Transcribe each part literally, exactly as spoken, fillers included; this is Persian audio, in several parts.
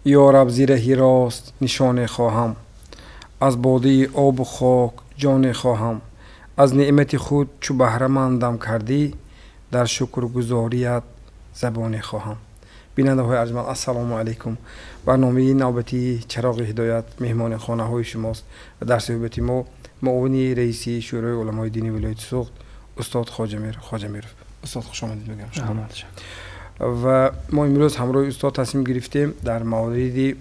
یا رب زیرهی راست نشان خواهم، از باده آب و خاک جان خواهم. از نعمت خود چو بهره مندم کردی، در شکر گزاریت زبان خواهم. بیننده های ارجمند السلام علیکم. برنامه نوبتی چراغ هدایت مهمان خانه های شماست و در صحبت ما معاون رئیسی شورای علمای دینی ولایت سوخت استاد خواجه میر خواجه میر. استاد خوش آمدید میگم شما. و ما امروز همراه استاد تصمیم گرفتیم در مورد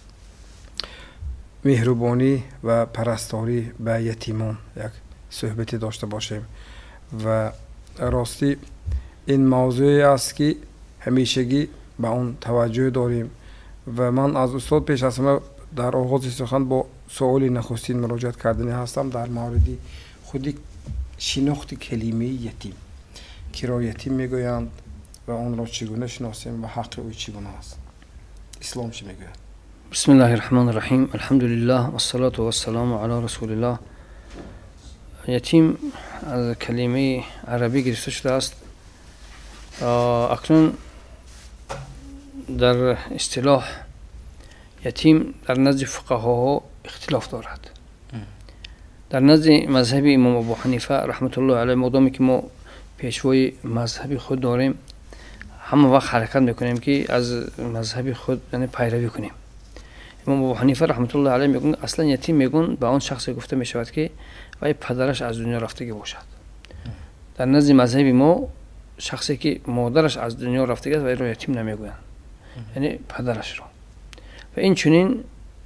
مهربانی و پرستاری به یتیمان یک صحبتی داشته باشیم و راستی این موضوعی است که همیشگی به اون توجه داریم و من از استاد پیش از همه در آغاز سخن با سوال نخستین مراجعت کردنی هستم در مورد خودی شناخت کلمه یتیم. کی را یتیم میگویند و اون را چگونه شناسیم و حق او چگونه است؟ اسلام چی میگوید؟ بسم الله الرحمن الرحیم. الحمد لله و الصلاة و السلام علی رسول الله. یتیم از کلمه عربی گرفته شده است. اکنون در اصطلاح یتیم در نزد فقها اختلاف دارد. در نزد مذهب امام ابو حنیفه رحمت الله علیه مقدامی که ما پیشوای مذهبی خود داریم همه وقت حرکت میکنیم که از مذهب خود یعنی پیروی کنیم. امام ابو حنیفه رحمت الله علیه میگن اصلا یتیم میگن به آن شخصی گفته میشود که وای پدرش از دنیا رفتگی باشد. در نزد مذهب ما شخصی که مادرش از دنیا رفتگی است وای رو یتیم نمیگویند، یعنی پدرش رو. و این چنین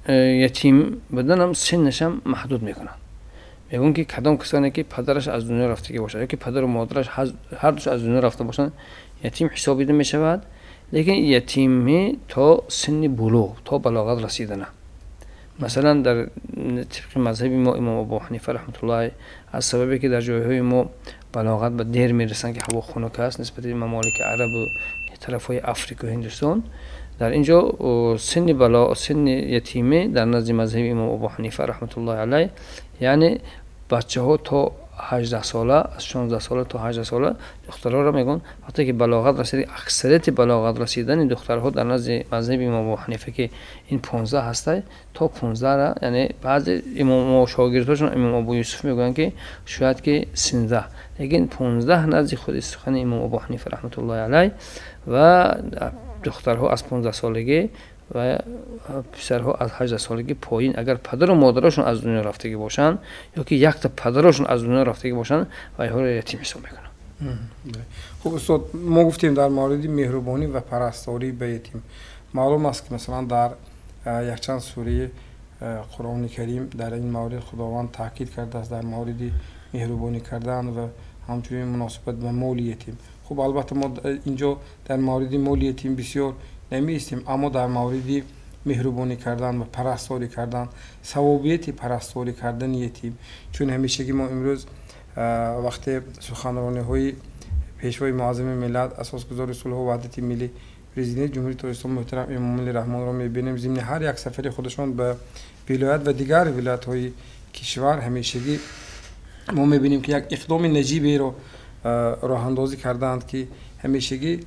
یتیم بدن هم سنش هم محدود میکنن. میگن که کدام کسانی که پدرش از دنیا رفتگی باشد یا که پدر و مادرش هر دوش از دنیا رفته باشند یتیم حسابیده میشود. لیکن یتیمی تا سن بلوغ تا بلاغت رسیدن. مثلا در طبق مذهب ما امام ابو حنیفه رحمت الله از سببی که در جایهای ما بلاغت به دیر میرسن که هوا خنک است نسبت به ممالک عرب و طرفهای افریقا و هندوستان، در اینجا سن بلا سن یتیمه در نزد مذهب امام ابو حنیفه رحمت الله علیه یعنی بچه ها تا هجده ساله، از شانزده ساله تا هجده ساله دخترها را میگن وقتی که بلاغت رسیده. اکثریت بلاغت رسیدن دخترها در نزد مذهب امام ابو حنیفه که این پانزده هسته تا پانزده را، یعنی بعضی امام شاگرداشون امام ابو یوسف میگن که شاید که سیزده، لیکن پانزده نزد خود سخن امام ابو حنیفه رحمت الله علیه. و دخترها از پانزده سالگی و پسرها از هجده سالگی پایین اگر پدر و مادرشون از دنیا رفتگی باشن یا که یک تا پدرشون از دنیا رفتگی باشن و اینها رو یتیم حساب میکنن. خب استاد ما گفتیم در مورد مهربانی و پرستاری به یتیم. معلوم است که مثلا در یک چند سوره قرآن کریم در این مورد خداوند تاکید کرده است در مورد مهربانی کردن و همچنین مناسبت به مال یتیم. خب البته ما اینجا در مورد مال یتیم بسیار نمیستیم، اما در مورد مهربانی کردن و پرستاری کردن، ثوابیت پرستاری کردن یتیم، چون همیشه که ما امروز وقتی سخنرانی های پیشوای معظم ملت اساسگزار صلح و وحدت ملی پرزیدنت جمهوری اسلامی محترم امام علی رحمان را میبینیم ضمن هر یک سفر خودشان به ولایت و دیگر ولایت های کشور همیشگی ما میبینیم که یک اقدام نجیبی رو راه اندازی کردند که همیشگی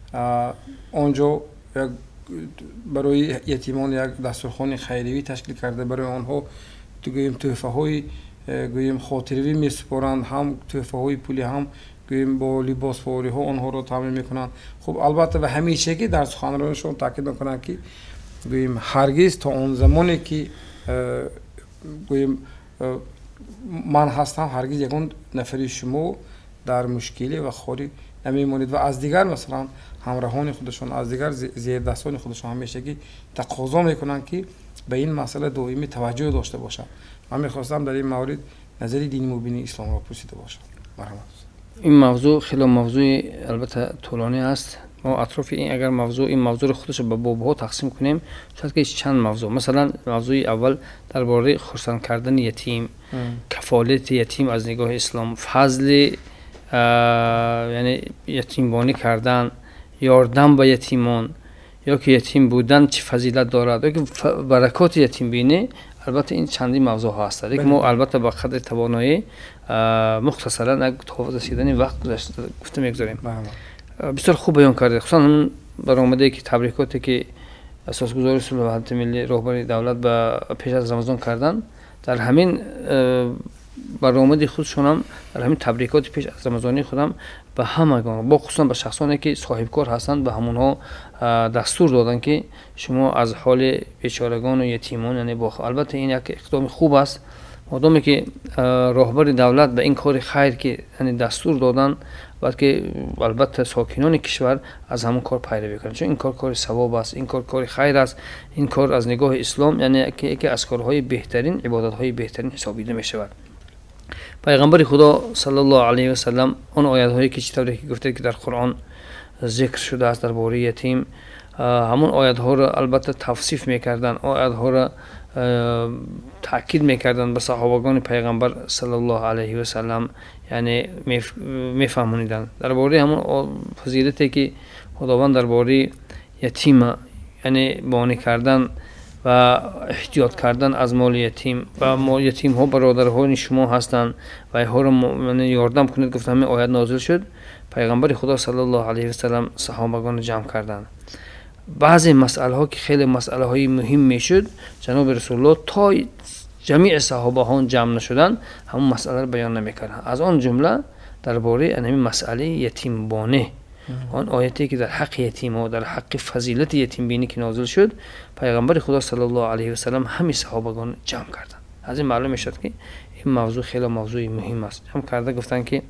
آنجا یک برای یتیمان یک دسترخوان خیریوی تشکیل کرده، برای آنها تو گویم تحفه های گویم خاطروی میسپارند، هم تحفه های پولی هم گویم با لباس فوری ها آنها را تامین میکنند. خب البته و همیشگی در سخنرانیشون تاکید میکنند که گویم هرگز تا اون زمانی که گویم من هستم هرگز یکون نفری شما در مشکلی و خوری نمیمونید و از دیگر مثلا همراهان خودشون از دیگر زیردستان خودشون همیشگی تقاضا میکنن که به این مسئله دائمی توجه داشته باشن. من میخواستم در این مورد نظر دینی مبین اسلام را پرسیده باشم. مرحبا. این موضوع خیلی موضوع البته طولانی است. ما اطراف این اگر موضوع این موضوع رو خودش به بابها تقسیم کنیم شاید که چند موضوع، مثلا موضوع اول درباره خرسند کردن یتیم، کفالت یتیم از نگاه اسلام، فضل یعنی یتیمبانی کردن، یاردن به یتیمان، یا که یتیم بودن چه فضیلت دارد، یا که برکات یتیم بینی. البته این چندی موضوع ها هست که ما البته با قدر توانایی مختصرا تا رسیدن وقت گفته میگذاریم. بسیار خوب بیان کرده، خصوصا برآمده که تبریکاتی که اساسگذاری صلح وحدت ملی رهبری دولت به پیش از رمضان کردن، در همین برآمد خودشون هم در همین تبریکات پیش از رمضانی خودم به همگان با خصوصا به شخصانی که صاحب کار هستند به همونها دستور دادن که شما از حال بیچارگان و یتیمان یعنی با البته این یک اقدام خوب است، مادامی که رهبر دولت به این کار خیر که یعنی دستور دادن بعد که البته ساکنان کشور از همون کار پیروی کنند، چون این کار کار ثواب است، این کار کار خیر است، این کار از نگاه اسلام یعنی که یکی از کارهای بهترین عبادت‌های بهترین حسابیده می شود. پیغمبر خدا صلی الله علیه و سلم اون آیات هایی که چطوری که گفته که در قرآن ذکر شده است درباره یتیم، همون آیات ها را البته توصیف میکردن، آیات ها را تاکید میکردن به صحابگان پیغمبر صلی الله علیه و سلم، یعنی میفهمونیدن درباره همون فضیلتی که خداوند درباره یتیم یعنی بانی کردن و احتیاط کردن از مال یتیم و مال یتیم ها برادران شما هستند و اینها را یاردم کنید گفت همین آیت نازل شد. پیغمبر خدا صلی الله علیه و سلم صحابگان جمع کردند. بعضی مسئله ها که خیلی مسئله های مهم میشد جناب رسول الله تا جمیع صحابه ها جمع نشدن همون مسئله را بیان نمیکردند. از آن جمله درباره همین مسئله یتیم بانه آن آیتی که در حق یتیم و در حق فضیلت یتیم بینی که نازل شد پیغمبر خدا صلی الله علیه و سلم همه صحابگان جمع کردند. از این معلوم میشد که این موضوع خیلی موضوع مهم است. جمع کرده گفتن که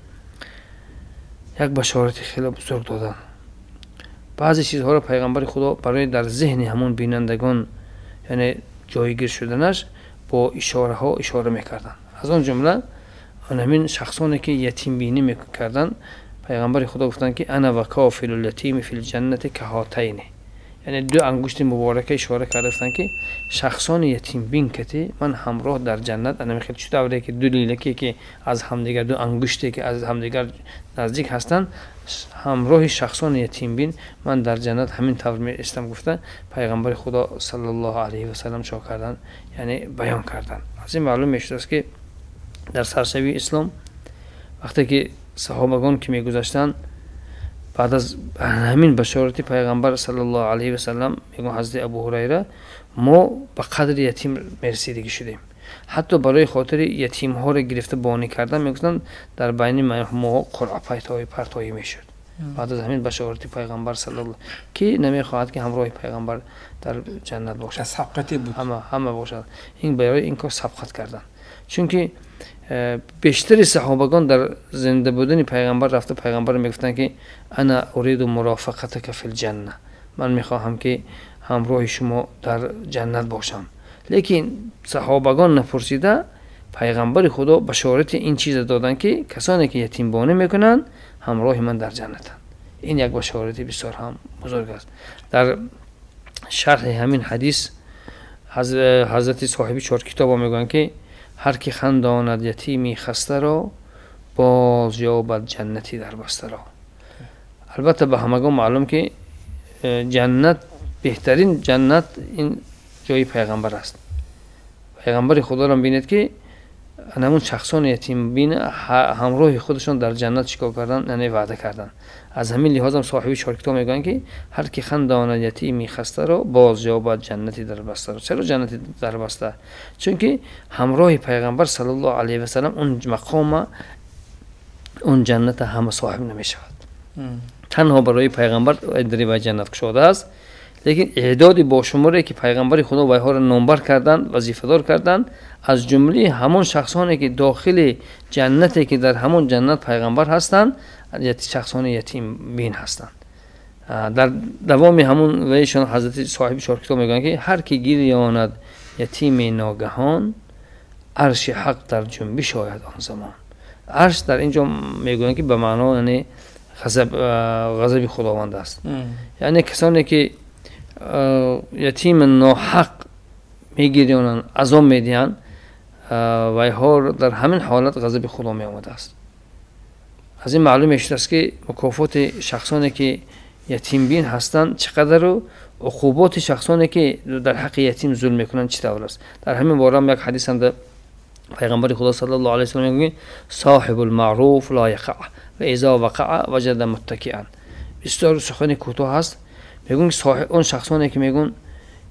یک بشارت خیلی بزرگ دادن. بعضی چیزها را پیغمبر خدا برای در ذهن همون بینندگان یعنی جایگیر شدنش با اشاره ها اشاره میکردن. از آن جمله آن همین شخصانی که یتیم بینی میکردن پیغمبر خدا گفتن که انا و کافل الیتیم فی الجنت کهاتین، یعنی دو انگشت مبارکه اشاره کردن که شخصان یتیم بین کتی من همراه در جنت انا میخواد چه دوره که دو لیلکی که از همدیگر دو انگشتی که از همدیگر نزدیک هستند همراه شخصان یتیم بین من در جنت همین طور می استم گفته پیغمبر خدا صلی الله علیه و سلم چا کردن یعنی بیان کردن. از این معلوم میشه که در سرشوی اسلام وقتی که صحابگان که میگذشتن بعد از همین بشارتی پیغمبر صلی الله علیه و سلم میگن حضرت ابو هریره ما به قدر یتیم مرسیدگی شدیم، حتی برای خاطر یتیم ها را گرفته بانی کردن میگفتن در بین ما قرعه پایتای پرتایی میشد. بعد از همین بشارتی پیغمبر صلی الله که نمیخواهد که همراه پیغمبر در جنت باشد، سبقتی بود همه همه باشد، این برای این کار سبقت کردن. چون که بیشتر صحابگان در زنده بودن پیغمبر رفته پیغمبر میگفتن که انا اريد مرافقتك فی الجنه، من میخواهم که همراه شما در جنت باشم. لیکن صحابگان نپرسیده پیغمبر خدا بشارت این چیز دادن که کسانی که یتیم بانی میکنن همراه من در جنتند. این یک بشارت بسیار هم بزرگ است. در شرح همین حدیث حضرت صاحب چهار کتاب میگن که هر کی خنداند یتیمی خسته را باز یابد جنتی در بسته را. البته به همگان معلوم که جنت بهترین جنت این جای پیغمبر است. پیغمبر خدا را بینید که همون شخصان یتیم بین همراه خودشون در جنت چیکار کردن یعنی وعده کردن. از همین لحاظ هم صاحب چهار کتاب میگن که هر کی خنداند یتیمی خسته را باز یابد جنتی در بسته را. چرا جنتی در بسته؟ چون که همراه پیغمبر صلی الله علیه و سلم اون مقام اون جنت همه صاحب نمیشود. تنها برای پیغمبر دری و جنت گشوده است، لیکن اعدادی با شماره که پیغمبر خدا ویها را نامبر کردن وظیفه دار کردن از جمله همون شخصانی که داخل جنتی که در همون جنت پیغمبر هستند شخصان یتیم بین هستند. در دوام همون ویشان حضرت صاحب چهار کتاب میگن که هر کی گریاند یتیم ناگهان عرش حق در جنبش آید آن زمان. عرش در اینجا میگن که به معنا یعنی غضب غضب خداوند است. یعنی کسانی که یتیم ناحق میگیرند عذاب میدهند و اینها در همین حالت غضب خدا می آمده است. از این معلوم میشه است که مکافات شخصانی که یتیم بین هستند چقدر و عقوبات شخصانی که در حق یتیم ظلم میکنند چطور است. در همین باره هم یک حدیث هم پیغمبر خدا صلی الله علیه و سلم میگه صاحب المعروف لا یقع و اذا وقع وجد متکئا. بسیار سخن کوتاه است. میگن اون شخصانی که میگن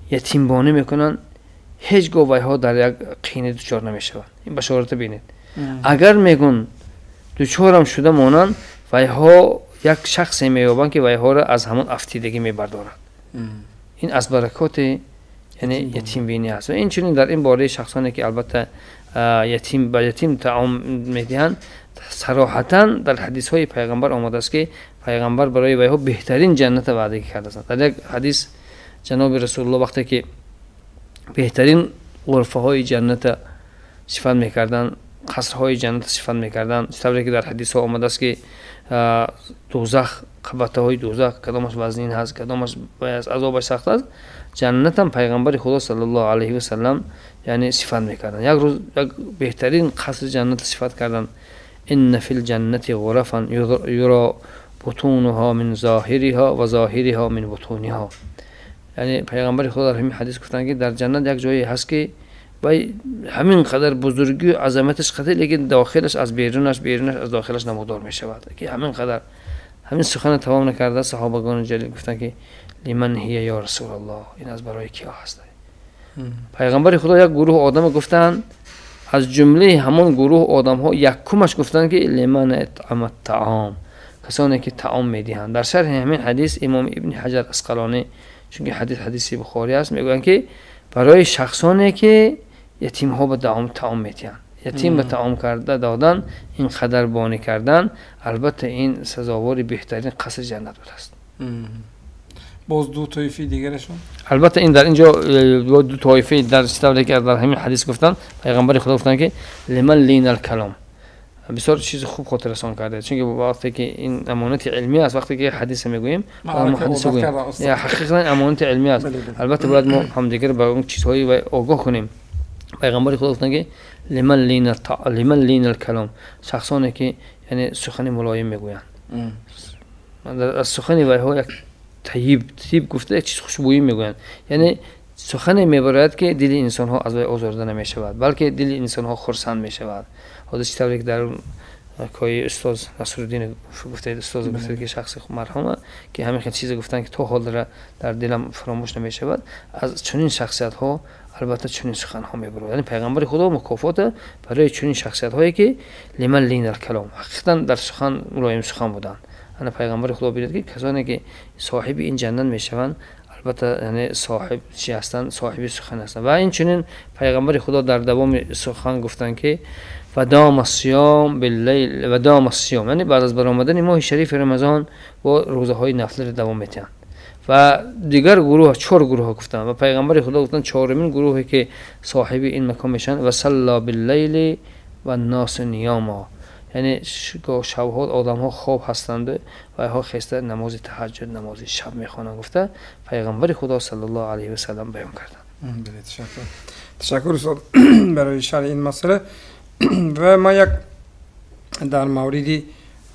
یتیمبانی میکنن، هیچگاه ویها در یک قینه دچار نمیشوند. این بشارت بینید. اگر میگن دچارم شده مانند، ویها یک شخصی مییابند که ویها را از همون افتیدگی میبردارند. این از برکات یعنی یتیم بینی است. و این چنین در این باره شخصانی که البته یتیم با یتیم طعام میدهند، صراحتا در حدیث های پیغمبر آمده است که پیغمبر برای ویها بهترین جنت وعده کرده است. در یک حدیث جناب رسول الله وقتی که بهترین غرفه های جنت صفت میکردن، قصر های جنت صفت میکردن، طوری که در حدیث ها آمده است که دوزخ، قبطه های دوزخ کدامش وزنین هست، کدامش از عذابش سخت است، جنت هم پیغمبر خدا صلی الله علیه و سلم یعنی صفت میکردن. یک روز یک بهترین قصر جنت صفت کردن، ان فی الجنت غرفا یرا بطونها من ظاهرها و ظاهرها من بطونها. یعنی پیغمبر خدا در همین حدیث گفتن که در جنت یک جایی هست که وای همین قدر بزرگی و عظمتش قدر، لیکن داخلش از بیرونش بیرونش از داخلش نمودار می شود که همین قدر. همین سخن تمام نکرده صحابگان جلیل گفتن که لمن هی یا رسول الله، این از برای کیا هست؟ پیغمبر خدا یک گروه آدم گفتن، از جمله همون گروه آدم ها یکمش گفتن که لمن اطعم الطعام، کسانی که طعام میدهند. در شرح همین حدیث امام ابن حجر اسقلانی، چون که حدیث حدیث بخاری است، میگن که برای شخصانی که یتیم ها به طعام طعام میدهند، یتیم به طعام کرده دادن، این قدر بانی کردن، البته این سزاوار بهترین قصر جنت است. باز دو طایفه دیگرشون، البته این در اینجا دو طایفه در استوری که در همین حدیث گفتن، پیغمبر خدا گفتن که لمن لین الکلام، بسیار چیز خوب خاطر رسان کرده، چون که وقتی که این امانت علمی است، وقتی که حدیث میگوییم ما حدیث میگوییم یا حقیقتا امانت علمی است، البته باید ما هم دیگر به اون چیزهایی آگاه کنیم. پیغمبر خدا گفتن که لمن لین الط لمن لین الکلام، شخصانی که یعنی سخن ملایم میگویند، از سخن ویها یک طیب طیب گفته یک چیز خوشبویی میگویند، یعنی سخن میبرد که دل انسان ها از وی آزرده نمیشود، بلکه دل انسان ها خرسند میشود. حدیث طوری که در کای استاد نصرالدین گفته، استاد گفته که شخص مرحومه که همین چیز گفتن که تو حال داره در دلم فراموش نمیشود. از چنین شخصیت ها البته چنین سخن ها میبرد. یعنی پیغمبر خدا مکافات برای چنین شخصیت هایی که لمن لین الکلام، حقیقتا در سخن ملایم سخن بودند. انا پیغمبر خدا بیاد که کسانی که صاحب این جنت میشوند، البته یعنی صاحب چی هستند؟ صاحب سخن هستند. و این چنین پیغمبر خدا در دوام سخن گفتن که و دام الصیام باللیل و دام الصیام، یعنی بعد از برآمدن ماه شریف رمضان و روزه های نفل دوام میتن. و دیگر گروه، چهار گروه گفتن و پیغمبر خدا گفتن چهارمین گروهی که صاحب این مکان میشن و صلا باللیل و الناس نیاما، یعنی شبها آدم ها خواب هستند و ها خسته نماز تهجد نماز شب میخوانند. گفته پیغمبر خدا صلی الله علیه و سلم بیان کردند. تشکر تشکر استاد برای شرح این مسئله. و ما یک در موردی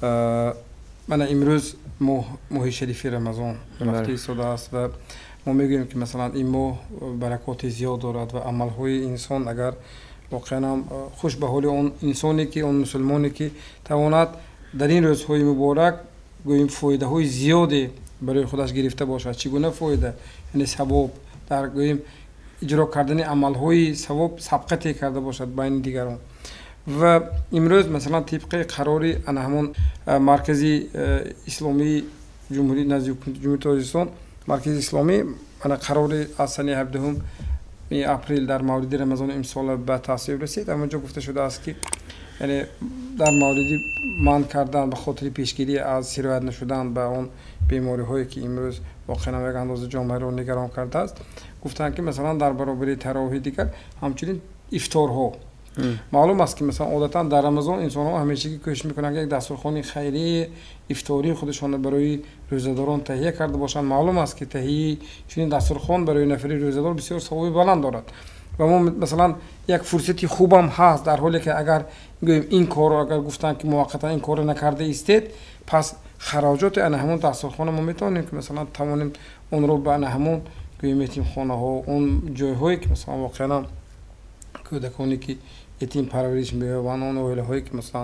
من امروز ماه شریف رمضان رفته ایستاده است و ما میگوییم که مثلا این ماه برکات زیاد دارد و عملهای انسان اگر واقعا خوش به حال اون انسانی که اون مسلمانی که تواند در این روزهای مبارک گوییم فایده های زیادی برای خودش گرفته باشد. چگونه فایده؟ یعنی ثواب در گوییم اجرا کردن عملهای ثواب سبقت کرده باشد بین دیگران. و امروز مثلا طبق قراری انا همون مرکزی اسلامی جمهوری نزدیک جمهوری تاجیکستان مرکز اسلامی انا قراری از سنه هفدهم اپریل در مورد رمضان امسال به تصویب رسید. اونجا گفته شده است که یعنی در مورد منع کردن به خاطر پیشگیری از سرایت نشدن به اون بیماری هایی که امروز واقعا یک اندازه جامعه را نگران کرده است، گفتن که مثلا در برابر تراویح دیگر همچنین افطارها معلوم است که مثلا عادتا در رمضان انسان ها همیشه که کوشش میکنن که یک دسترخوان خیری افطاری خودشان برای روزه‌داران تهیه کرده باشند. معلوم است که تهیه چنین دسترخوان برای نفر روزه‌دار بسیار ثواب بلند دارد و ما مثلا یک فرصتی خوبم هست، در حالی که اگر گوییم این کار اگر گفتن که موقتا این کار نکرده استید، پس خراجات ان همون دسترخوان ما میتونیم که مثلا توانیم اون رو به ان همون گوییم یتیم خانه ها، اون جایهایی که مثلا واقعا کودکانی که یتیم پرورش می‌یابند، اون اوایل هایی که مثلا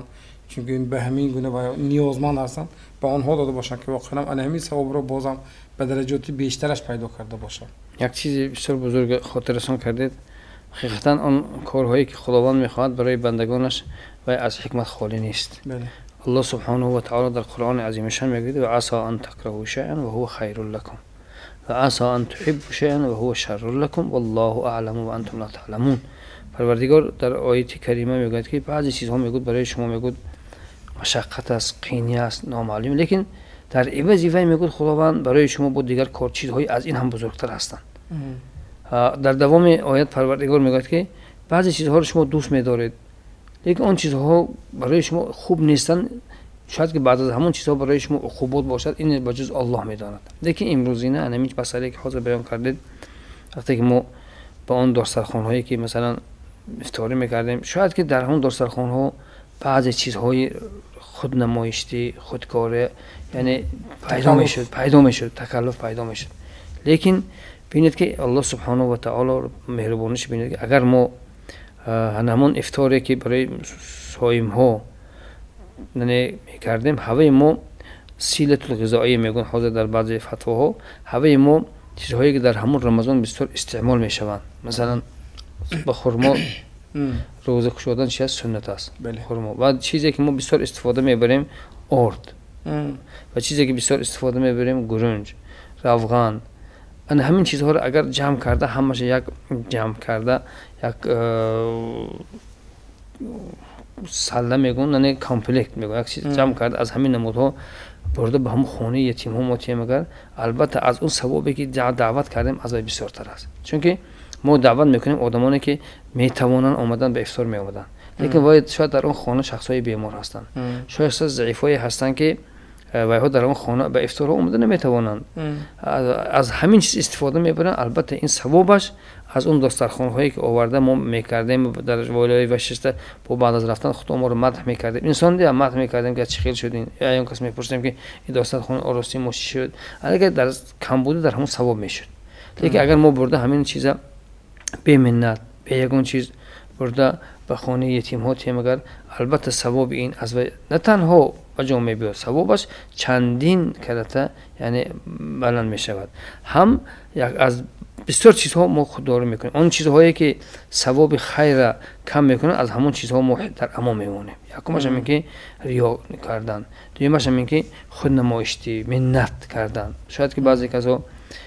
چون این به همین گونه و نیازمند هستند به آنها داده باشند که واقعا من همین ثواب رو بازم به درجات بیشترش پیدا کرده باشم. یک چیزی بسیار بزرگ خاطرشان کردید، حقیقتا آن کارهایی که خداوند میخواهد برای بندگانش و از حکمت خالی نیست. بله. الله سبحانه و تعالی در قرآن عظیم شان میگوید و عسى ان تکرهوا شیئا و هو خیر لكم و عسى ان تحبوا شیئا و هو شر لكم والله اعلم و انتم لا تعلمون. پروردگار در آیه کریمه میگوید که بعضی چیزها میگوید برای شما میگوید مشقت است، قینی است، نامعلوم، لیکن در عوض وی میگوید خداوند برای شما با دیگر کار چیزهای از این هم بزرگتر هستند. در دوام آیت پروردگار میگوید که بعضی چیزها رو شما دوست می‌دارید، لیکن آن چیزها برای شما خوب نیستن، شاید که بعد از همون چیزها برای شما عقوبات باشد، این بجز الله میداند. لیکن امروزینه همین مسئله که حاضر بیان کردید، وقتی که ما با آن دسترخوان‌هایی که مثلا افطاری می‌کردیم، شاید که در همون دسترخوان‌ها بعضی چیزهای خودنمایشی، خودکاره، یعنی پیدا میشد، پیدا میشد، تکلف پیدا میشد. لیکن ببینید که الله سبحانه و تعالی مهربانیش ببینید که اگر ما همون افطاری که برای صائم ها میکردیم، هوای ما سیلت الغذایی میگن حاضر در بعضی فتواها، هوای ما چیزهایی که در همون رمضان بسیار استعمال میشوند، مثلا با خرما روزه گشودن چیز سنت است، خرما. و چیزی که ما بسیار استفاده میبریم آرد، و چیزی که بسیار استفاده میبریم گرنج، روغن. ان همین چیزها رو اگر جمع کرده، همش یک جمع کرده یک سله میگن، یعنی کامپلکت میگن، یک چیز جمع کرده از همین نمودها برده به هم خانه یتیم ها ماتیم، اگر البته از اون ثوابی که دعوت کردیم از بسیارتر است. چون که ما دعوت میکنیم آدمانی که میتوانند آمدن به افطار می آمدن، لیکن باید شاید در اون خانه شخصای بیمار هستند، شاید ضعیفایی هستند که و ها در اون خانه به افطار اومده نمیتوانند، از همین چیز استفاده میبرن. البته این ثوابش از اون دسترخوان هایی که آورده ما میکردیم در والای و شسته، با بعد از رفتن خود ما رو مدح میکردیم، انسان دیگه مدح میکردیم که چخیل شدین، یا اون کس میپرسیم که این دسترخوان آراستی ما چی شد، اگر در کم بوده در همون ثواب میشد. لیکن اگر ما برده همین چیزا به منت به یگون چیز برده به خانه یتیم ها تیم، اگر البته ثواب این از نه تنها اجام میبود، ثوابش چندین کرده یعنی بلند میشود. هم یک از بسیار چیزها ما خودداری میکنیم، اون چیزهایی که ثواب خیر کم میکنه از همون چیزها ما در امان میمونیم. یکمش همین که ریا کردن، دومش همین که خودنمایشی، منت کردن. شاید که بعضی کسا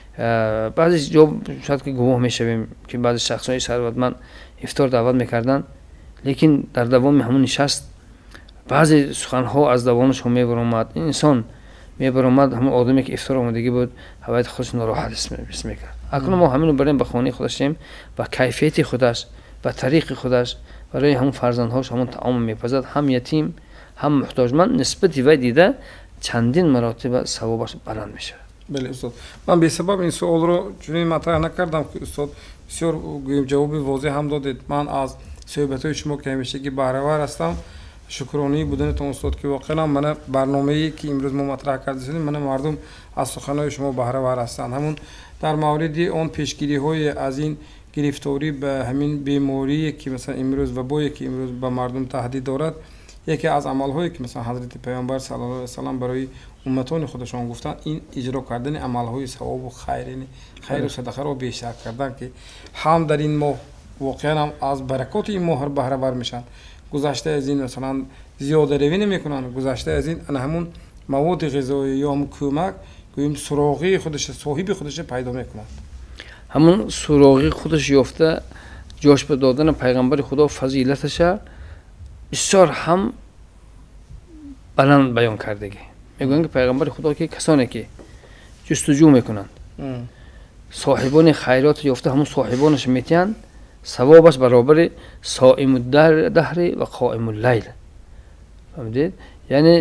بعضی جا شاید که گواه میشویم که بعضی شخصای ثروتمند افطار دعوت میکردن، لیکن در دوام همون نشست بعضی سخنها از دوامش هم میبرامد، این انسان میبرامد همون آدمی که افطار آمدگی بود هوایت خودش ناراحت اسم میکرد. اکنون ما همین رو بریم به خانه خودش شیم و کیفیت خودش و طریق خودش برای همون فرزندهاش همون طعام میپزد، هم یتیم هم محتاجمند نسبت وی دیده چندین مراتب ثوابش بلند میشه. بله استاد، من به سبب این سوال رو چنین مطرح نکردم که استاد بسیار جواب واضح هم دادید. من از صحبت‌های شما که همیشگی بهره‌ور هستم، شکرانی بودنتون استاد که واقعا من برنامه‌ای که امروز ما مطرح کردیم من مردم از سخن‌های شما بهره‌ور هستند. همون در مورد اون پیشگیری‌های از این گرفتاری به همین بیماری که مثلا امروز و بایی که امروز به مردم تهدید دارد، یکی از عمل‌هایی که مثلا حضرت پیامبر صلی الله علیه و سلم برای امتان خودشان گفتن این اجرا کردن عمل‌های ثواب و خیر، خیر و صدقه رو بیشتر کردن که هم در این ماه واقعا هم از برکات این ماه بهره‌ور میشن. گذشته از این مثلا زیاده روی نمیکنن، گذشته از این همون مواد غذایی یا هم کمک گویم سراغی خودش صاحب خودش پیدا میکنن، همون سراغی خودش یافته، جاش به دادن پیغمبر خدا فضیلتش بسیار هم بلند بیان کردگی. میگن که پیغمبر خدا که کسانی که جستجو میکنند صاحبان خیرات یافته همون صاحبانش میتین، ثوابش برابر صائم الدهر و قائم اللیل. فهمیدید؟ یعنی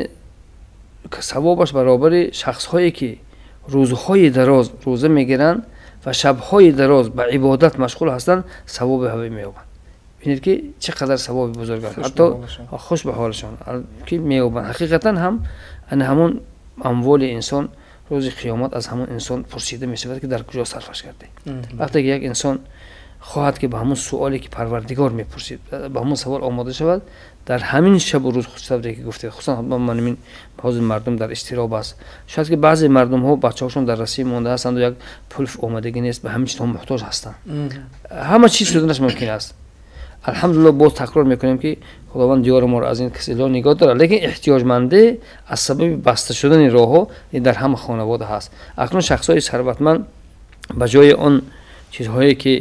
ثوابش برابر شخص هایی که روزهای دراز روزه میگیرن و شبهای دراز به عبادت مشغول هستند، ثواب همی مییابند. ببینید که چقدر ثواب بزرگ است، حتی خوش به حالشان که مییابند. حقیقتا هم ان همون اموال انسان روز قیامت از همون انسان پرسیده میشود که در کجا صرفش کرده. وقتی که یک انسان خواهد که به همون سوالی که پروردگار میپرسید به همون سوال آماده شود در همین شب و روز خصوصا که گفته خصوصا من این بعضی مردم در استراب است شاید که بعضی مردم ها بچه‌هاشون در رسی مونده هستند و یک پول آمادگی نیست به همین چیزها محتاج هستند همه چیز شدنش ممکن است الحمدلله باز تکرار میکنیم که خداوند دیار ما را از این کسلا نگاه داره لیکن احتیاجمنده از سبب بسته شدن راهها در همه خانواده هست اکنون شخصای ثروتمند به جای اون چیزهایی که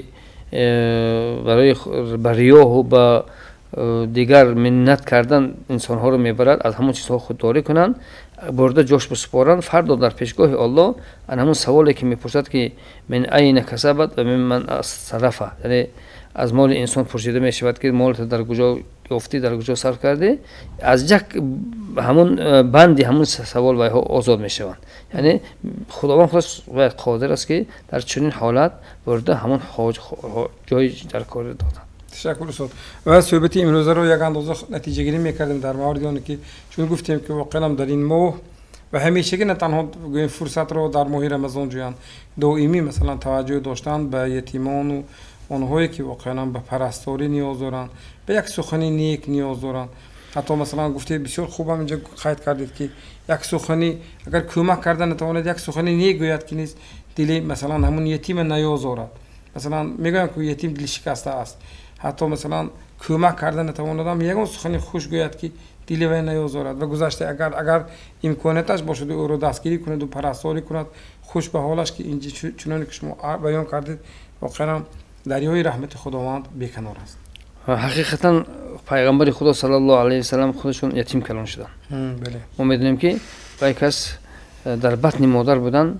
برای بریا و با دیگر منت کردن انسان ها رو میبرد از همون چیزها خودداری کنن برده جوش بسپارن فردا در پیشگاه الله ان همون سوالی که میپرسد که من این کسبت و من من صرفه یعنی از مال انسان پرسیده می شود که مالت در کجا یافتی در کجا صرف کرده از یک همون بندی همون سوال و آزاد می شوند یعنی خداوند خودش قادر است که در چنین حالت برده همون حاج جای در کار دادن. تشکر استاد. و صحبت امروز رو یک اندازه نتیجه گیری میکردیم در مورد اون که چون گفتیم که واقعا در این ماه و همیشه که نه تنها فرصت رو در ماه رمضان جویان دائمی مثلا توجه داشتن به یتیمان و اونهایی که واقعا به پرستاری نیاز دارن به یک سخنی نیک نیاز دارن حتی مثلا گفتید بسیار خوب هم اینجا قید کردید که یک سخنی اگر کمک کردن نتواند یک سخنی نیک گوید که نیست دل مثلا همون یتیم نیازارد مثلا میگن که یتیم دل شکسته است حتی مثلا کمک کردن نتواند هم یک سخنی خوش گوید که دل وی نیازارد و گذشته اگر اگر امکاناتش باشد او رو دستگیری کند و پرستاری کند خوش به حالش که اینجا چنان که شما بیان کردید واقعا دریای رحمت خداوند بیکنار است. حقیقتا پیغمبر خدا صلی الله علیه و سلم خودشون یتیم کلان شدن. بله. ما میدونیم که با یک کس در بطن مادر بودن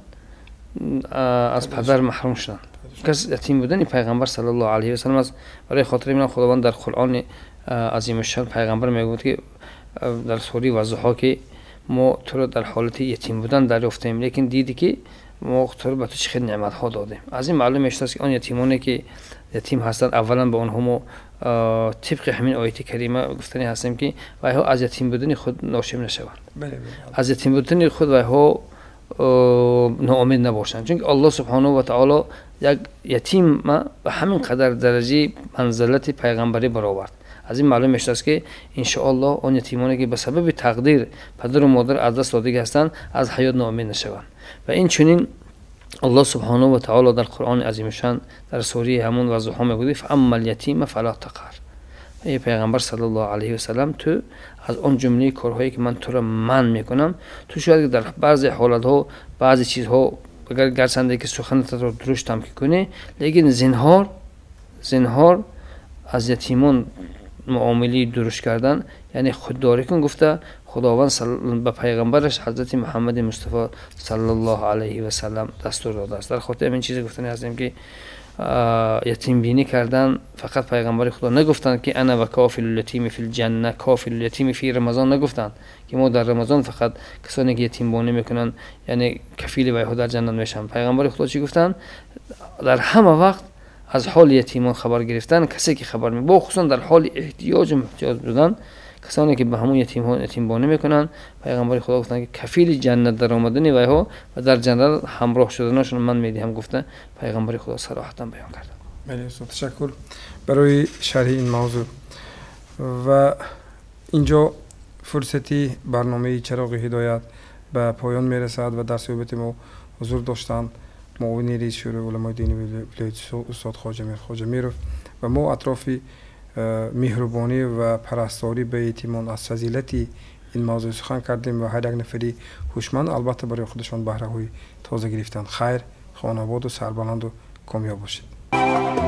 از پدر محروم شدن. کس یتیم بودن پیغمبر صلی الله علیه و سلم از برای خاطر این خداوند در قرآن عظیم الشان پیغمبر میگوید که در سوره والضحی که ما تو را در حالت یتیم بودن دریافتیم لیکن دیدی که ما تو به تو چه نعمت ها دادیم. از این معلوم میشه که آن یتیمانی که یتیم هستند اولا به اونها ما طبق همین آیه کریمه گفتنی هستیم که وایها از یتیم بودن خود ناشیم نشوند. از یتیم بودن خود وایها ناامید نباشند چون الله سبحانه و تعالی یک یتیم به همین قدر درجه منزلت پیغمبری برآورد. از این معلوم میشه که ان شاء الله اون یتیمانی که به سبب تقدیر پدر و مادر از دست داده هستند از حیات ناامید نشوند و این چنین الله سبحانه و تعالی در قرآن عظیم شان در سوره همون والضحی میگوید فاما الیتیم فلا تقهر. ای پیغمبر صلی الله علیه و سلم تو از اون جمله کارهایی که من تو را من میکنم تو شاید در بعضی حالت ها بعضی چیزها اگر گرچنده که سخنت رو درست هم کنی لیکن زنهار زنهار از یتیمان معامله درست کردن یعنی خودداری کن. گفته خداوند به پیغمبرش حضرت محمد مصطفی صلی الله علیه و سلم دستور داده است. در خاطر این چیز گفتنی هستیم که یتیم بینی کردن فقط پیغمبر خدا نگفتند که انا و کافل الیتیم فی الجنه کافل الیتیم فی رمضان نگفتند که ما در رمضان فقط کسانی که یتیم بانی میکنن یعنی کفیل ویها در جنت میشن. پیغمبر خدا چی گفتند؟ در همه وقت از حال یتیمان خبر گرفتن کسی که خبر می با خصوصا در حال احتیاج و محتاج بودن کسانی که به همون یتیم ها یتیم بانی میکنن پیغمبر خدا گفتن که کفیل جنت در آمدن ویها و در جنت همراه شدنشون من میدیم گفته پیغمبر خدا صراحتا بیان کرد. بله استاد تشکر برای شرح این موضوع و اینجا فرصتی برنامه چراغ هدایت به پایان میرسد و در صحبت ما حضور داشتند معاون رئیس شورای علمای دینی ولایت استاد خواجه میر خواجه میرو و ما اطراف مهربانی و پرستاری به یتیمان از فضیلت این موضوع سخن کردیم و هر یک نفری هوشمند البته برای خودشان بهره های تازه گرفتند. خیر، خانواده و سربلند و کامیاب باشید.